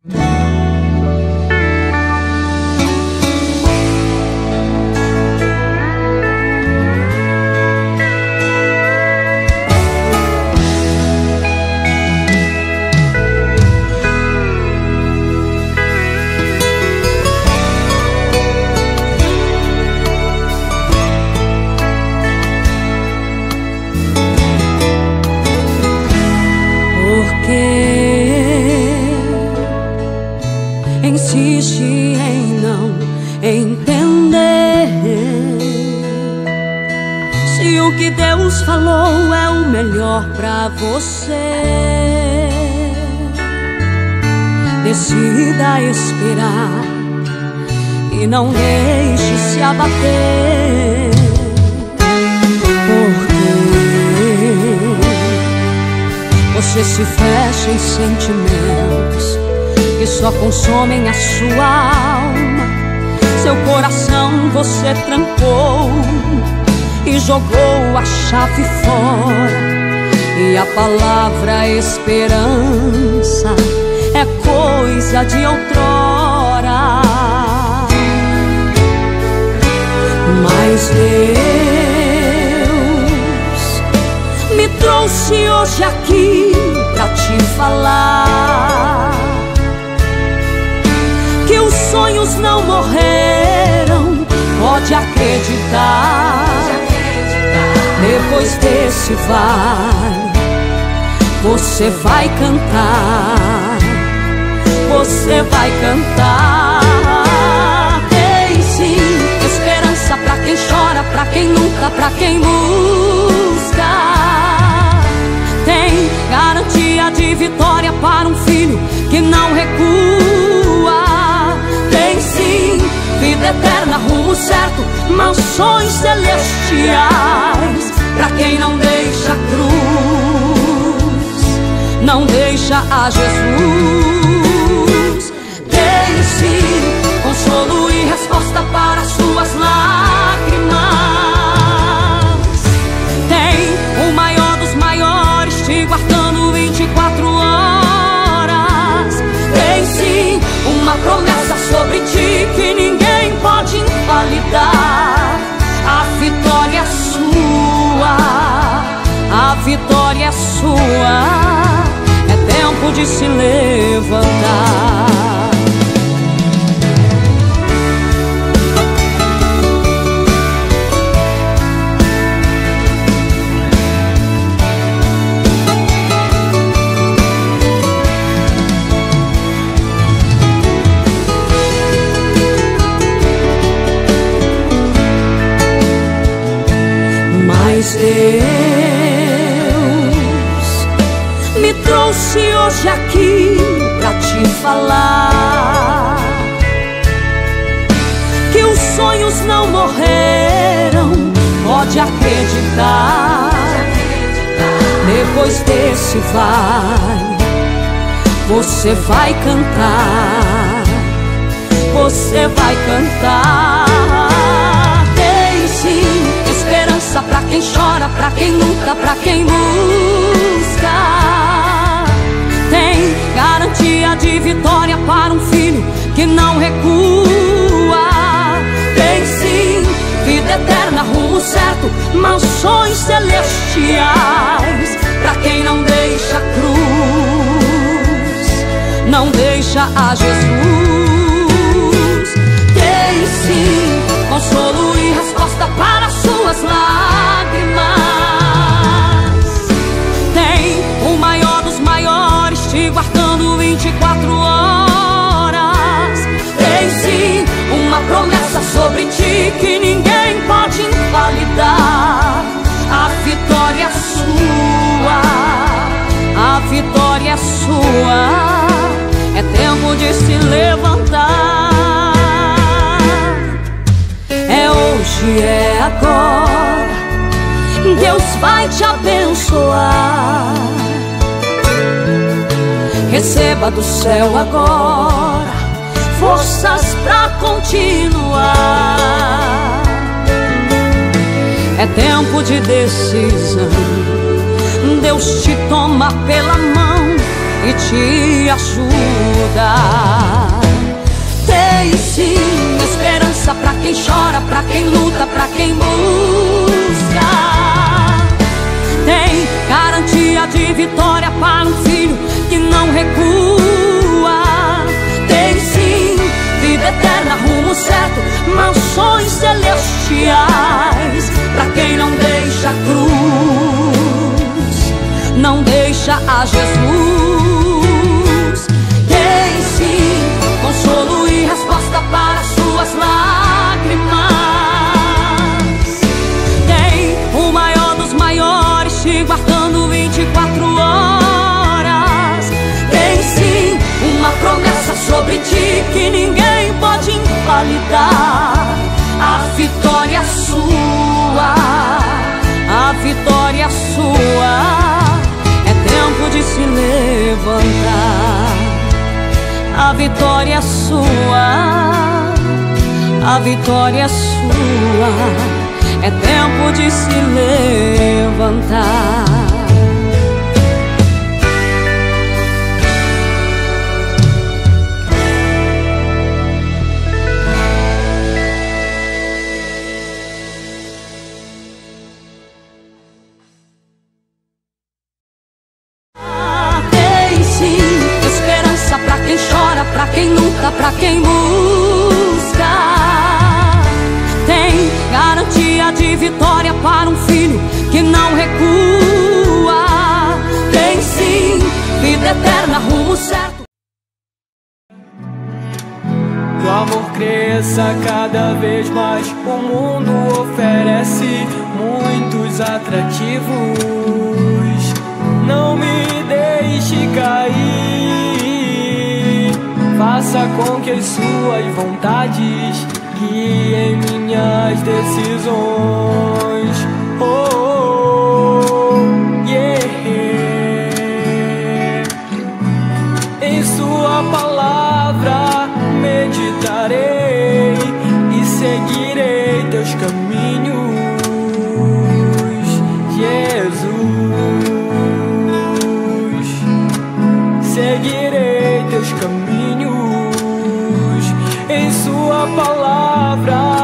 Insiste em não entender se o que Deus falou é o melhor pra você. Decida esperar e não deixe se abater, porque você se fecha em sentimentos que só consomem a sua alma. Seu coração você trancou e jogou a chave fora. E a palavra esperança é coisa de outrora. Mas Deus me trouxe hoje aqui pra te falar que os sonhos não morreram, pode acreditar. Depois desse vale, você vai cantar, você vai cantar. Tem sim esperança pra quem chora, pra quem luta, pra quem busca. Tem garantia de vitória para um filho que não recua. Tem sim vida eterna, rumo certo, mansões celestiais pra quem não deixa a cruz, não deixa a Jesus. Tem sim consolo e resposta para suas lágrimas. Tem o maior dos maiores te guardando 24 horas. Tem sim uma promessa sobre ti que ninguém pode invalidar. A vitória é sua, a vitória é sua. É tempo de se levantar. Mas Deus me trouxe hoje aqui pra te falar que os sonhos não morreram, pode acreditar. Depois desse vale, você vai cantar, você vai cantar. Tem sim esperança pra quem chora, pra quem luta, pra quem busca. Tem garantia de vitória para um filho que não recua. Tem sim vida eterna, rumo certo, mansões celestiais pra quem não deixa a cruz, não deixa a Jesus. Tem sim consolo e resposta para suas lágrimas. Tem o maior dos maiores te guardando 24 horas. Tem sim uma promessa sobre ti que ninguém pode invalidar. A vitória é sua, a vitória é sua. É tempo de se levantar. É hoje, é agora, Deus vai te abençoar. Receba do céu agora forças pra continuar. É tempo de decisão, Deus te toma pela mão e te ajuda. Tem sim esperança pra quem chora, pra quem luta, pra quem busca. Tem garantia de vitória para um filho que não recua. Tem sim vida eterna, rumo certo, mansões celestiais pra quem não deixa a cruz, não deixa a Jesus. Tem sim consolo e resposta para suas lágrimas. Tem o maior dos maiores te guardando 24 horas. Tem sim uma promessa sobre ti que ninguém pode invalidar. A vitória é sua, a vitória é sua. É tempo de se levantar. A vitória é sua, a vitória é sua. É tempo de se levantar. Tem sim esperança pra quem chora, pra quem luta, pra quem busca. Tem garantia de vitória para um filho que não recua. Tem sim vida eterna, rumo certo. Que o amor cresça cada vez mais. O mundo oferece muitos atrativos. Não me deixe cair. Faça com que as suas vontades guiem minhas decisões. Oh, oh, yeah. Em sua palavra meditarei e seguirei teus caminhos, Jesus. Seguirei teus caminhos. Em sua palavra